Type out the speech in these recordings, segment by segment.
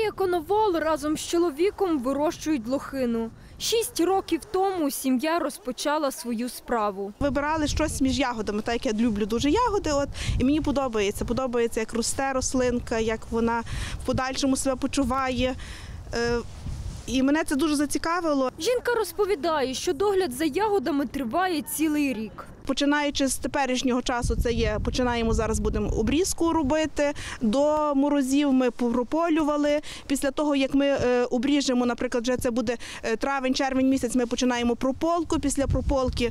Марія Коновал разом з чоловіком вирощують лохину. 6 років тому сім'я розпочала свою справу. Вибирали щось між ягодами, так як я люблю дуже ягоди, і мені подобається. Подобається, як росте рослинка, як вона в подальшому себе почуває. І мене це дуже зацікавило. Жінка розповідає, що догляд за ягодами триває цілий рік. Починаючи з теперішнього часу, починаємо зараз, будемо обрізку робити, до морозів ми прополювали. Після того, як ми обріжемо, наприклад, вже це буде травень-червень місяць, ми починаємо прополку. Після прополки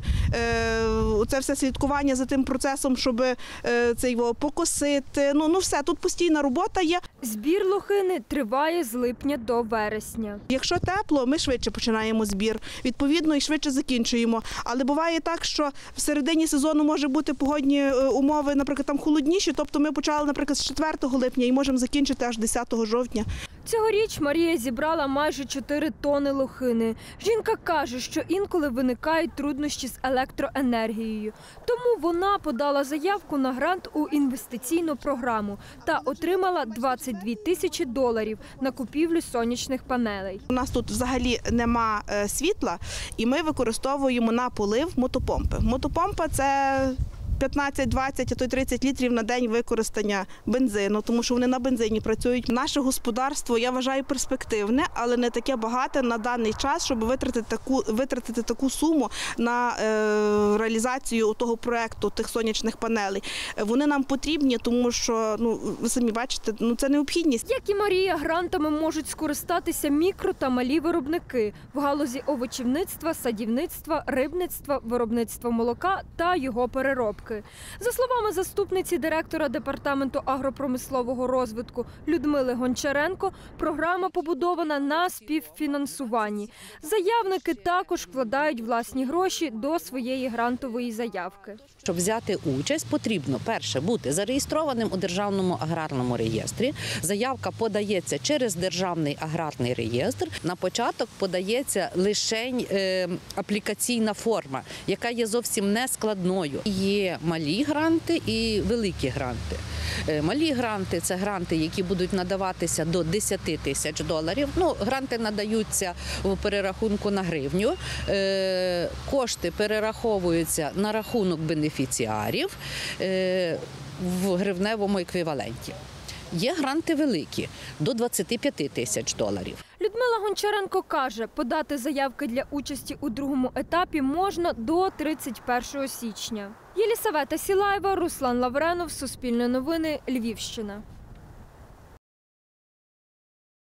це все слідкування за тим процесом, щоб це його покосити. Ну все, тут постійна робота є. Збір лохини триває з липня до вересня. Якщо тепло, ми швидше починаємо збір, відповідно, і швидше закінчуємо. Але буває так, що всередині сезону може бути погодні умови, наприклад, там холодніші, тобто ми почали, наприклад, з 4 липня і можемо закінчити аж 10 жовтня. Цьогоріч Марія зібрала майже 4 тони лохини. Жінка каже, що інколи виникають труднощі з електроенергією. Тому вона подала заявку на грант у інвестиційну програму та отримала $22 тисячі на купівлю сонячних панелей. У нас тут взагалі нема світла, і ми використовуємо на полив мотопомпи. Мотопомпа – це 15-20, а то й 30 літрів на день використання бензину, тому що вони на бензині працюють. Наше господарство, я вважаю, перспективне, але не таке багате на даний час, щоб витратити таку суму на реалізацію того проєкту, тих сонячних панелей. Вони нам потрібні, тому що, ви самі бачите, це необхідність. Як і Марія, грантами можуть скористатися мікро та малі виробники в галузі овочівництва, садівництва, рибництва, виробництва молока та його переробки. За словами заступниці директора Департаменту агропромислового розвитку Людмили Гончаренко, програма побудована на співфінансуванні. Заявники також вкладають власні гроші до своєї грантової заявки. Щоб взяти участь, потрібно, перше, бути зареєстрованим у Державному аграрному реєстрі. Заявка подається через Державний аграрний реєстр. На початок подається лише аплікаційна форма, яка є зовсім не складною. Є малі гранти і великі гранти. Малі гранти – це гранти, які будуть надаватися до $10 тисяч. Гранти надаються в перерахунку на гривню. Кошти перераховуються на рахунок бенефіціарів в гривневому еквіваленті. Є гранти великі – до $25 тисяч. Людмила Гончаренко каже, подати заявки для участі у другому етапі можна до 31 січня. Єлісавета Сілаєва, Руслан Лавренов, Суспільне новини, Львівщина.